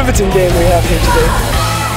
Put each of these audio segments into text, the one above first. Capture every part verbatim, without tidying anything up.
riveting game we have here today.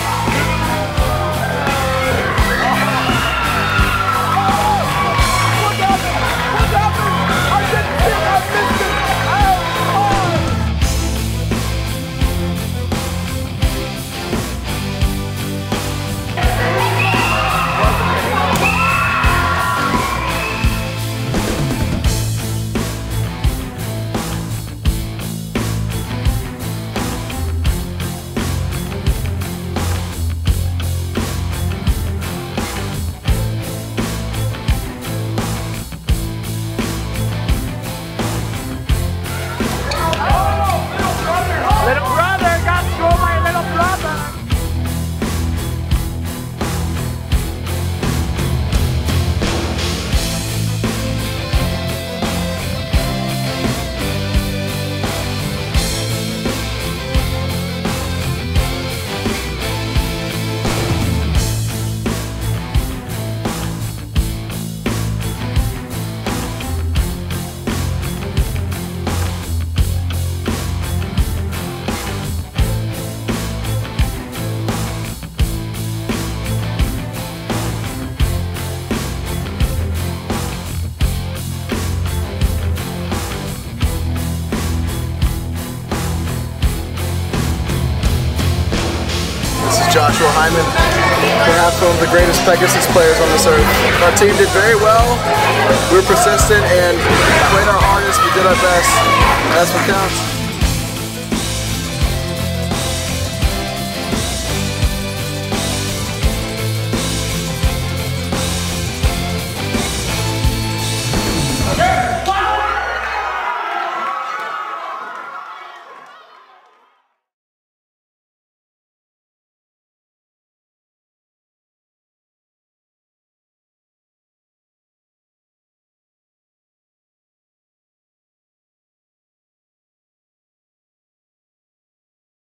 Joshua Hyman, perhaps one of the greatest Pegasus players on this earth. Our team did very well. We were persistent and played our hardest. We did our best. That's what counts.